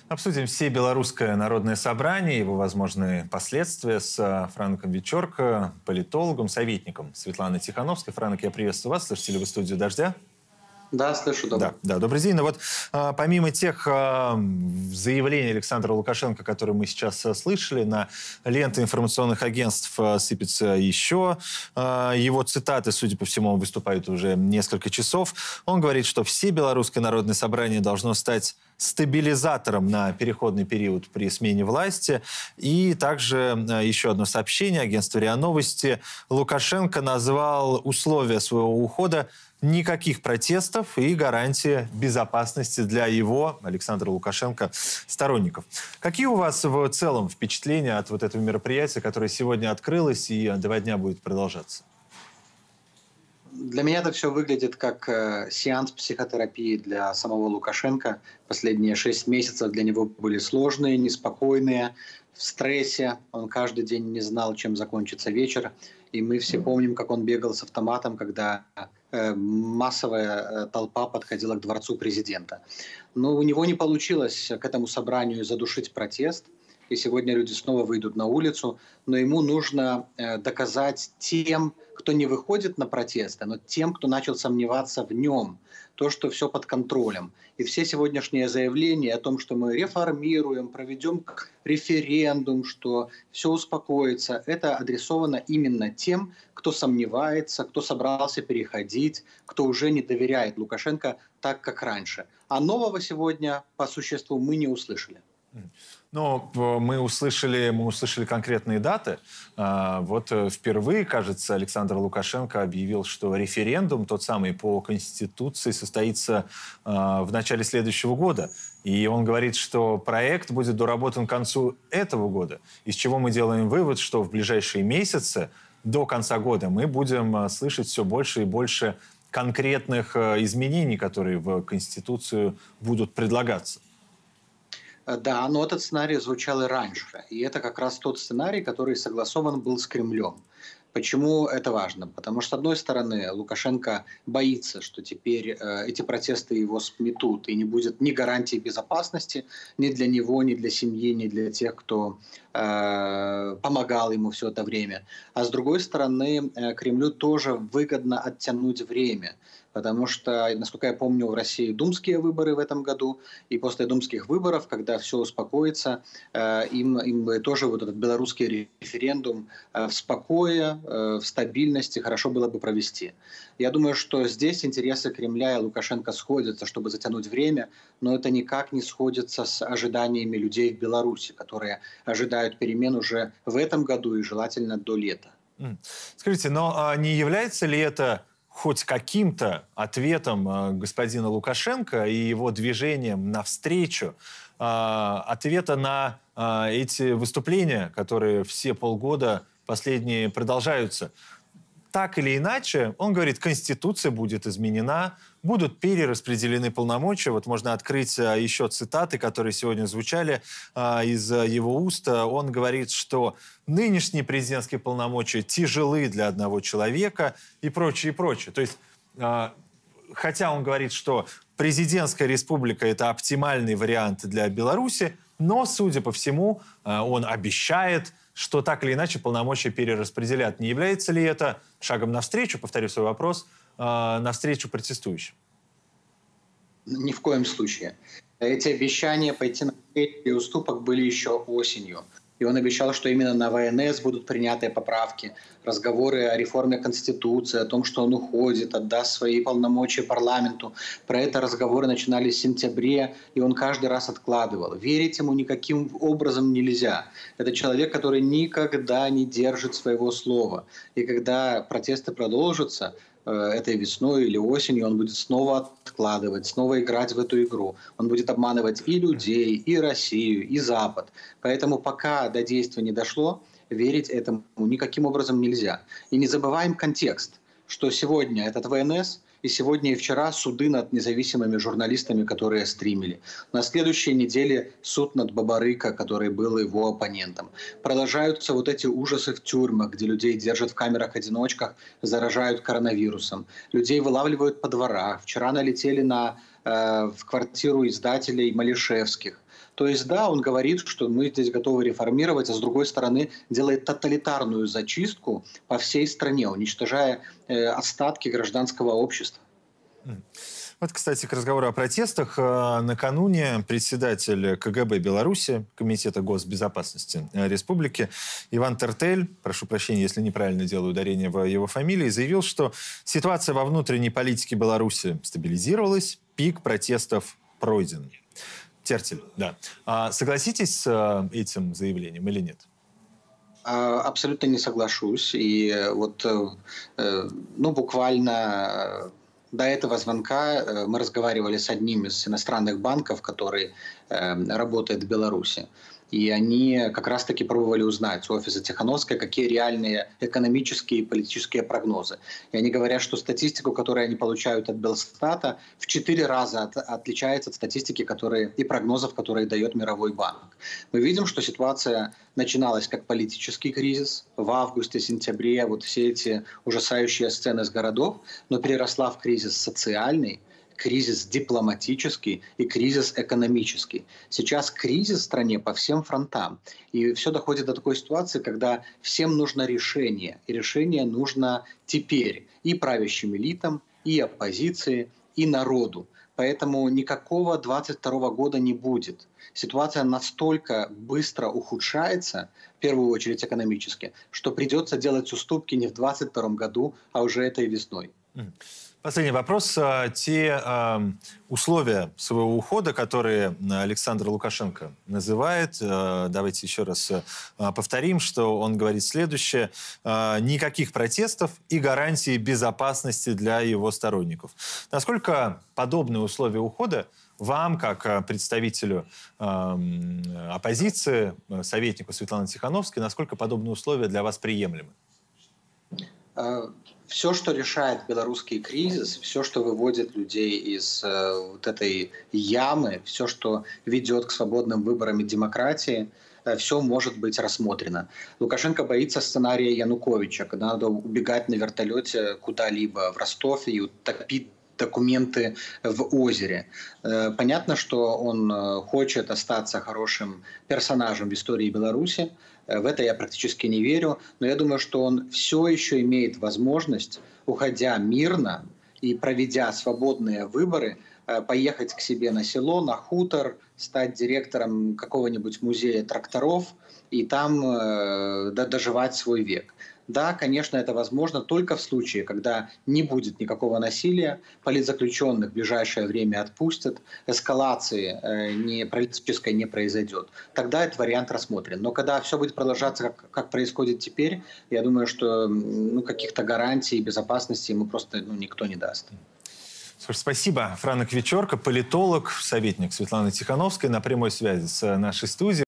Обсудим все белорусское народное собрание, его возможные последствия с Франком Вечорко, политологом, советником Светланы Тихановской. Франк, я приветствую вас. Слышите ли вы студию «Дождя»? Да, слышу, добрый. Да, добрый день. Но вот помимо тех заявлений Александра Лукашенко, которые мы сейчас слышали, на ленты информационных агентств сыпется еще его цитаты, судя по всему, он выступает уже несколько часов. Он говорит, что все белорусское народное собрание должно стать стабилизатором на переходный период при смене власти. И также еще одно сообщение агентства РИА Новости. Лукашенко назвал условия своего ухода никаких протестов и гарантия безопасности для его, Александра Лукашенко, сторонников. Какие у вас в целом впечатления от вот этого мероприятия, которое сегодня открылось и 2 дня будет продолжаться? Для меня это все выглядит как сеанс психотерапии для самого Лукашенко. Последние 6 месяцев для него были сложные, неспокойные, в стрессе. Он каждый день не знал, чем закончится вечер. И мы все помним, как он бегал с автоматом, когда массовая толпа подходила к дворцу президента. Но у него не получилось к этому собранию задушить протест. И сегодня люди снова выйдут на улицу, но ему нужно доказать тем, кто не выходит на протесты, но тем, кто начал сомневаться в нем, то, что все под контролем. И все сегодняшние заявления о том, что мы реформируем, проведем референдум, что все успокоится, это адресовано именно тем, кто сомневается, кто собрался переходить, кто уже не доверяет Лукашенко так, как раньше. А нового сегодня по существу мы не услышали. Но мы услышали конкретные даты. Вот впервые, кажется, Александр Лукашенко объявил, что референдум, тот самый по Конституции, состоится в начале следующего года. И он говорит, что проект будет доработан к концу этого года. Из чего мы делаем вывод, что в ближайшие месяцы до конца года мы будем слышать все больше и больше конкретных изменений, которые в Конституцию будут предлагаться. Да, но этот сценарий звучал и раньше. И это как раз тот сценарий, который согласован был с Кремлем. Почему это важно? Потому что, с одной стороны, Лукашенко боится, что теперь эти протесты его сметут, и не будет ни гарантии безопасности ни для него, ни для семьи, ни для тех, кто помогал ему все это время. А с другой стороны, Кремлю тоже выгодно оттянуть время. Потому что, насколько я помню, в России думские выборы в этом году, и после думских выборов, когда все успокоится, им бы тоже вот этот белорусский референдум в спокое, в стабильности хорошо было бы провести. Я думаю, что здесь интересы Кремля и Лукашенко сходятся, чтобы затянуть время, но это никак не сходится с ожиданиями людей в Беларуси, которые ожидают перемен уже в этом году и желательно до лета. Скажите, но не является ли это хоть каким-то ответом господина Лукашенко и его движением навстречу, ответа на эти выступления, которые все полгода последние продолжаются? Так или иначе, он говорит, Конституция будет изменена, будут перераспределены полномочия. Вот можно открыть еще цитаты, которые сегодня звучали из его уст. Он говорит, что нынешние президентские полномочия тяжелы для одного человека и прочее, и прочее. То есть, хотя он говорит, что президентская республика – это оптимальный вариант для Беларуси, но, судя по всему, он обещает, что так или иначе полномочия перераспределят. Не является ли это шагом навстречу, повторю свой вопрос, навстречу протестующим? Ни в коем случае. Эти обещания пойти на уступок были еще осенью. И он обещал, что именно на ВНС будут приняты поправки, разговоры о реформе Конституции, о том, что он уходит, отдаст свои полномочия парламенту. Про это разговоры начинались в сентябре, и он каждый раз откладывал. Верить ему никаким образом нельзя. Это человек, который никогда не держит своего слова. И когда протесты продолжатся, этой весной или осенью, он будет снова откладывать, снова играть в эту игру. Он будет обманывать и людей, и Россию, и Запад. Поэтому пока до действия не дошло, верить этому никаким образом нельзя. И не забываем контекст, что сегодня этот ВНС и сегодня и вчера суды над независимыми журналистами, которые стримили. На следующей неделе суд над Бабарыко, который был его оппонентом. Продолжаются вот эти ужасы в тюрьмах, где людей держат в камерах-одиночках, заражают коронавирусом. Людей вылавливают по дворах. Вчера налетели на в квартиру издателей Малишевских. То есть, да, он говорит, что мы здесь готовы реформировать, а с другой стороны делает тоталитарную зачистку по всей стране, уничтожая остатки гражданского общества. Вот, кстати, к разговору о протестах. Накануне председатель КГБ Беларуси, Комитета госбезопасности республики, Иван Тертель, прошу прощения, если неправильно делаю ударение в его фамилии, заявил, что ситуация во внутренней политике Беларуси стабилизировалась, пик протестов пройден. Тертель, да. Согласитесь с этим заявлением или нет? Абсолютно не соглашусь. И вот буквально до этого звонка мы разговаривали с одним из иностранных банков, который работает в Беларуси. И они как раз-таки пробовали узнать у офиса Тихановской, какие реальные экономические и политические прогнозы. И они говорят, что статистику, которую они получают от Белстата, в 4 раза отличается от статистики и прогнозов, которые дает Мировой банк. Мы видим, что ситуация начиналась как политический кризис в августе-сентябре, вот все эти ужасающие сцены с городов, но переросла в кризис социальный, кризис дипломатический и кризис экономический. Сейчас кризис в стране по всем фронтам. И все доходит до такой ситуации, когда всем нужно решение. И решение нужно теперь и правящим элитам, и оппозиции, и народу. Поэтому никакого 2022 года не будет. Ситуация настолько быстро ухудшается, в первую очередь экономически, что придется делать уступки не в 2022 году, а уже этой весной. Последний вопрос. Те условия своего ухода, которые Александр Лукашенко называет, давайте еще раз повторим, что он говорит следующее. Никаких протестов и гарантии безопасности для его сторонников. Насколько подобные условия ухода вам, как представителю оппозиции, советнику Светланы Тихановской, насколько подобные условия для вас приемлемы? Все, что решает белорусский кризис, все, что выводит людей из вот этой ямы, все, что ведет к свободным выборам и демократии, все может быть рассмотрено. Лукашенко боится сценария Януковича, когда надо убегать на вертолете куда-либо в Ростов и утопить документы в озере. Понятно, что он хочет остаться хорошим персонажем в истории Беларуси. В это я практически не верю. Но я думаю, что он все еще имеет возможность, уходя мирно и проведя свободные выборы, поехать к себе на село, на хутор, стать директором какого-нибудь музея тракторов и там доживать свой век. Да, конечно, это возможно только в случае, когда не будет никакого насилия, политзаключенных в ближайшее время отпустят, эскалации политической не произойдет. Тогда этот вариант рассмотрен. Но когда все будет продолжаться, как происходит теперь, я думаю, что каких-то гарантий безопасности ему просто никто не даст. Спасибо. Франок Вечорко, политолог, советник Светланы Тихановской на прямой связи с нашей студией.